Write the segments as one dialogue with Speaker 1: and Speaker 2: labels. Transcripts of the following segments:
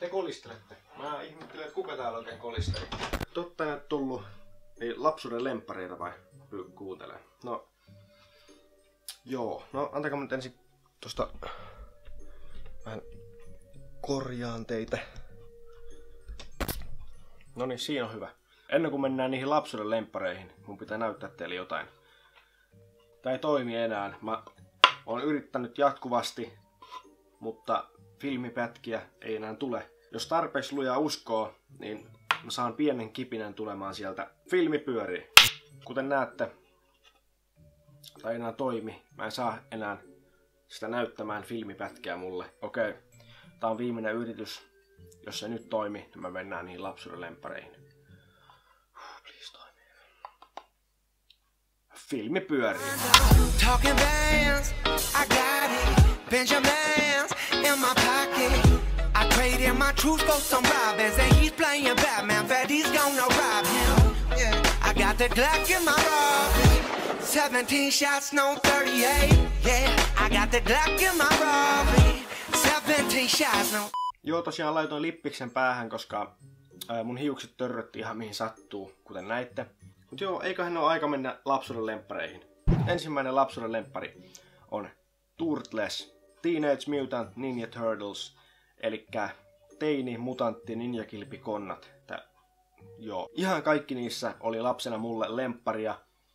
Speaker 1: te kolistelette. Mä ihmettelen, että kuka täällä oikein kolisteli. Totta nyt tullut niin lapsuuden lemppareita vai kuuntelee? No, joo. No, antakaa nyt ensin tosta vähän korjaan teitä. No niin, siinä on hyvä. Ennen kuin mennään niihin lapsuuden lemppareihin, mun pitää näyttää teille jotain. Tää ei toimi enää. Mä oon yrittänyt jatkuvasti, mutta filmipätkiä ei enää tule. Jos tarpeeksi lujaa uskoo, niin mä saan pienen kipinän tulemaan sieltä. Filmi pyörii. Kuten näette, tai ei enää toimi. Mä en saa enää sitä näyttämään filmipätkää mulle. Okei, tää on viimeinen yritys. Jos se nyt toimi, niin me mennään niihin lapsuuden lemppareihin. Please toimi. Filmi pyörii. Talking bands, I got it. Benjamins in my pocket. I traded my truth for some robins, and he's playing Batman, but he's gonna rob him. Yeah, I got the Glock in my robbery. 17 shots, no 38. Yeah, I got the Glock in my robbery. 17 shots, no. Joo, tosiaan laitoin lippiksen päähän, koska mun hiukset törrötti ihan mihin sattuu, kuten näitte. Mut joo, eiköhän ole aika mennä lapsuuden lemppareihin. Ensimmäinen lapsuuden lemppari on Turtles, Teenage Mutant Ninja Turtles, elikkä teini, mutantti, ninjakilpikonnat. Joo, ihan kaikki niissä oli lapsena mulle lempparia.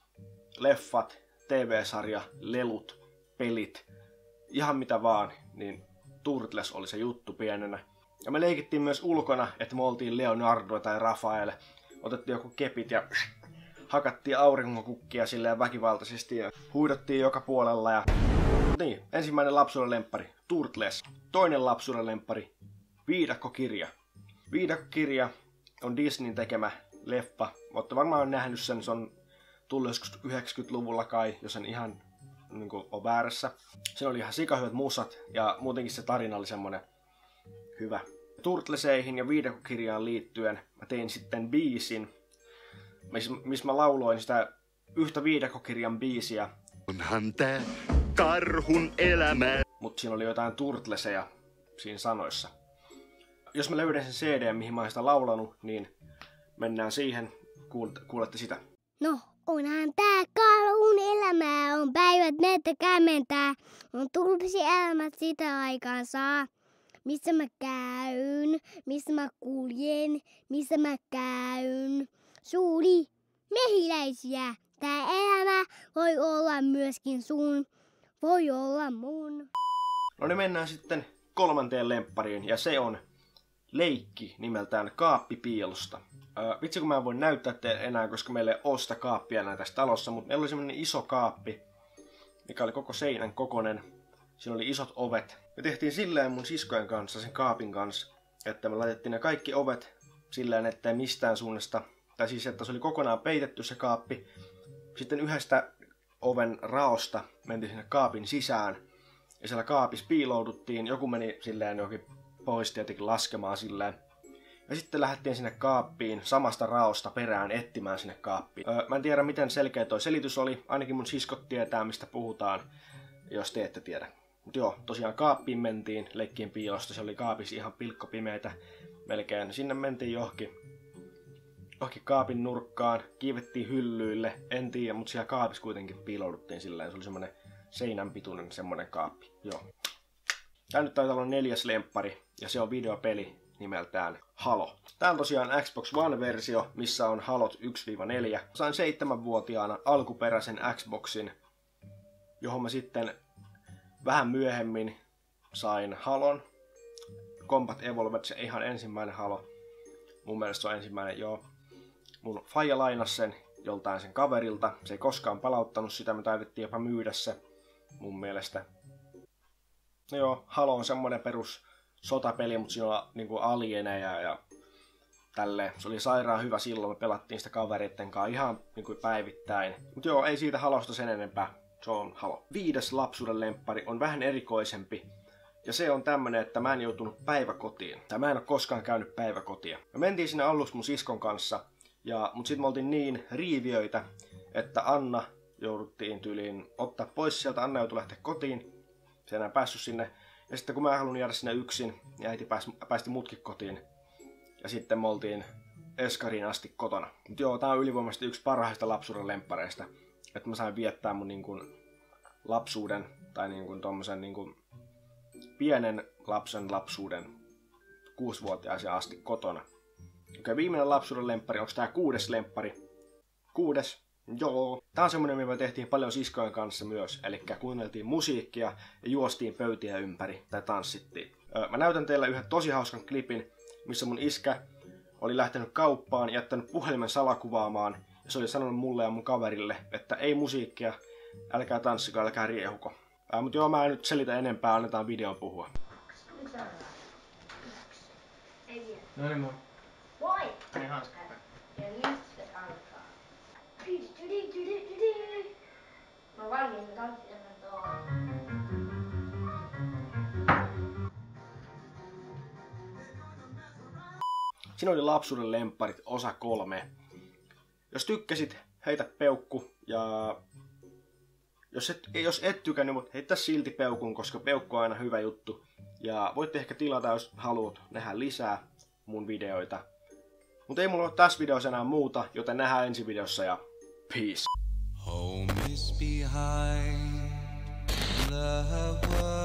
Speaker 1: Leffat, TV-sarja, lelut, pelit, ihan mitä vaan, niin Turtles oli se juttu pienenä. Ja me leikittiin myös ulkona, että me oltiin Leonardo tai Rafael. Otettiin joku kepit ja hakattiin aurinkokukkia silleen väkivaltaisesti ja huidottiin joka puolella. Ja niin, ensimmäinen lapsuuden lemppari, Turtles. Toinen lapsuuden lemppari, Viidakkokirja. Viidakkokirja on Disneyn tekemä leffa. Olette varmaan nähnyt sen, se on tullut joskus 90-luvulla kai, jos en ihan niin kuin on väärässä. Siinä oli ihan sikahyvät musat ja muutenkin se tarina oli semmonen hyvä. Turtleseihin ja Viidakkokirjaan liittyen mä tein sitten biisin, missä mä lauloin sitä yhtä Viidakkokirjan biisiä. Onhan tää karhun elämä. Mut siinä oli jotain Turtleseja siinä sanoissa. Jos mä löydän sen CD, mihin mä oon sitä laulanut, niin mennään siihen, kuulette sitä. No, onhan tää karhun elämää, on päivät mettä kämentää, on turpisi elämät sitä aikaan saa. Missä mä käyn, missä mä kuljen, missä mä käyn. Suuri mehiläisiä, tää elämä voi olla myöskin sun, voi olla mun. No niin, mennään sitten kolmanteen lemppariin, ja se on leikki nimeltään Kaappipiilosta. Vitsi kun mä en voi näyttää teille enää, koska meillä ei ole sitä kaappia enää tässä talossa, mutta meillä oli semmonen iso kaappi, mikä oli koko seinän kokonen. Siinä oli isot ovet. Me tehtiin silleen mun siskojen kanssa, sen kaapin kanssa, että me laitettiin ne kaikki ovet silleen, ettei mistään suunnasta, tai siis että se oli kokonaan peitetty se kaappi. Sitten yhdestä oven raosta mentiin sinne kaapin sisään, ja siellä kaapissa piilouduttiin, joku meni silleen johonkin pois tietenkin laskemaan silleen. Ja sitten lähdettiin sinne kaappiin samasta raosta perään etsimään sinne kaappiin. Mä en tiedä miten selkeä toi selitys oli, ainakin mun siskot tietää mistä puhutaan, jos te ette tiedä. Mut joo, tosiaan kaappiin mentiin leikkien piilosta, se oli kaapissa ihan pilkkopimeitä melkein. Sinne mentiin johonkin kaapin nurkkaan, kiivettiin hyllyille, en tiedä, mutta siellä kaapissa kuitenkin piilouduttiin silleen, se oli semmonen seinän pituinen semmonen kaappi, joo. Tää nyt taitaa olla 4. lemppari, ja se on videopeli nimeltään Halo. Tää on tosiaan Xbox One-versio, missä on Halot 1-4. Sain 7-vuotiaana alkuperäisen Xboxin, johon mä sitten vähän myöhemmin sain Halon. Combat Evolved, se ihan ensimmäinen Halo. Mun mielestä se on ensimmäinen, joo. Mun faija lainasi sen joltain sen kaverilta. Se ei koskaan palauttanut sitä, me taidettiin jopa myydä se mun mielestä. No joo, Halo on semmonen perus sotapeli, mutta siinä on niinku alieneja ja tälleen. Se oli sairaan hyvä silloin, me pelattiin sitä kavereitten kanssa ihan niinku päivittäin. Mut joo, ei siitä Halosta sen enempää. Se on Halo. 5. lapsuuden lemppari on vähän erikoisempi. Ja se on tämmönen, että mä en joutunut päiväkotiin. Tai mä en oo koskaan käynyt päiväkotia. Me mentiin sinne aluksi mun siskon kanssa. Mut sit me oltiin niin riiviöitä, että Anna jouduttiin tyyliin ottaa pois sieltä. Anna joutui lähteä kotiin. Se ei enää päässyt sinne.
Speaker 2: Ja sitten kun mä en halunnut jäädä sinne yksin, ja äiti päästi mutkin kotiin. Ja sitten me oltiin eskariin asti kotona. Mut joo, tää on ylivoimaisesti yksi parhaista lapsuuden lemppareista. Että mä sain viettää mun niinku lapsuuden, tai niinku tommosen niinku pienen lapsen lapsuuden 6-vuotiaaseen asti kotona. Okei, viimeinen lapsuuden lemppari, onko tää 6. lemppari? 6. Joo. Tää on semmonen, mitä me tehtiin paljon siskojen kanssa myös. Eli kuunneltiin musiikkia ja juostiin pöytiä ympäri tai tanssittiin. Mä näytän teille yhden tosi hauskan klipin, missä mun iskä oli lähtenyt kauppaan ja jättänyt puhelimen salakuvaamaan. Ja se oli sanonut mulle ja mun kaverille, että ei musiikkia, älkää tanssiko, älkää riehuko. Mutta joo, mä en nyt selitä enempää, annetaan videon puhua.
Speaker 3: No niin, moi.
Speaker 4: Moi!
Speaker 3: Mene hanskat.
Speaker 4: Ja nyt se alkaa. Mä oon valmiin, mä tanssitaan tuohon.
Speaker 2: Siinä oli lapsuuden lempparit osa 3. Jos tykkäsit, heitä peukku ja jos et tykännyt, mutta heitä silti peukun, koska peukku on aina hyvä juttu. Ja voitte ehkä tilata, jos haluat nähdä lisää mun videoita. Mutta ei mulla ole tässä videossa enää muuta, joten nähdään ensi videossa ja peace!
Speaker 5: Home is behind the world.